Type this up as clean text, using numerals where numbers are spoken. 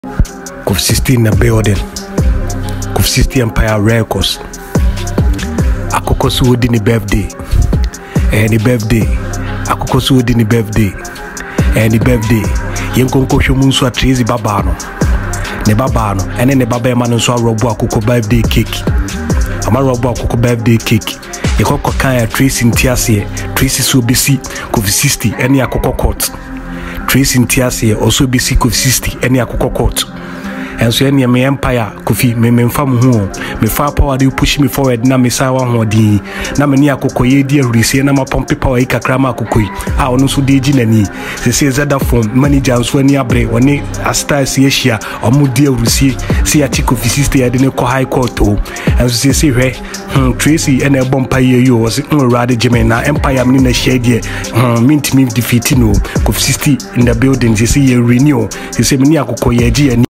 Kofi 16 in the building. Kofi 16 Empire Records. Akoko so di ni birthday. Any birthday. Akoko so di ni birthday. Any birthday. Yen konko hwomu so atrezi baba no. Ne baba no. Ene ne baba ma no so robo Akoko birthday cake. Ama robo Akoko birthday cake. Ye kokko kan ya Tracy ntiase. Tracy so bisi Kofi 60 ene Akoko court. Tracy ntiase also bisi Kofi 60 ene Akoko court. And so any me empire Kofi me fam ho me fa power dey push me forward na me sa wa ho di na me ni Akoko ye di ahurisi na ma pompe power yi kakra ma Akoko yi a ono so dey gi nani se zada from manager so ani abre oni astars ye hia omo di ahurisi se ya chi Kofi 60 ya de ne ko high court o and so se hwe Tracy ene bompa ye yo was rade jeme na empire me na share die mint me defeat no Kofi 60 in the building se ye renew se me ni Akoko ye gi